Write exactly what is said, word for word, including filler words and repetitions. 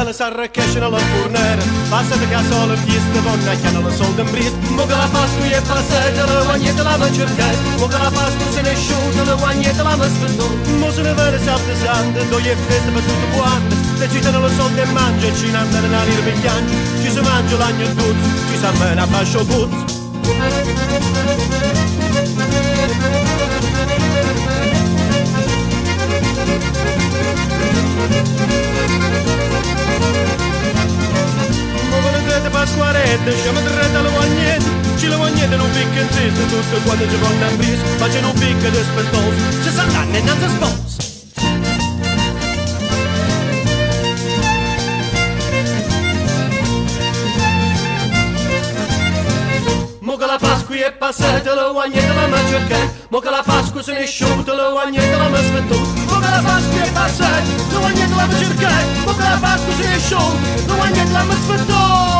bella s'arrecchesce nella fornera, passate che a sole fiesta donna che hanno la solda in bris. Mo che la Pasqua è passata, la guagnetta la ma cercare, mo che la Pasqua se ne è sciolta, la guagnetta la ma aspettò. Mo se ne vede sabato santo, dove è festa per tutto quanto, le città nello soldo e mangia, e ci andano a lire per piange, ci si mangia l'agno e tuzzo, ci si ammena a bascio puzzo. Pasquaretta, siamo dritti alla guagnetta, ci la guagnetta non picca in sesta, tutto quando ci vanno a bris, ma c'è non picca di spettoso, ci s'andanno e non si sposa. Mo che la Pasqua è passata, la guagnetta la ma cercare, mo che la Pasqua se ne è sciolta, la guagnetta la ma aspettò. Mo che la Pasqua è passata, la guagnetta la ma cercare, mo che la Pasqua se ne è sciolta, la guagnetta la ma aspettò.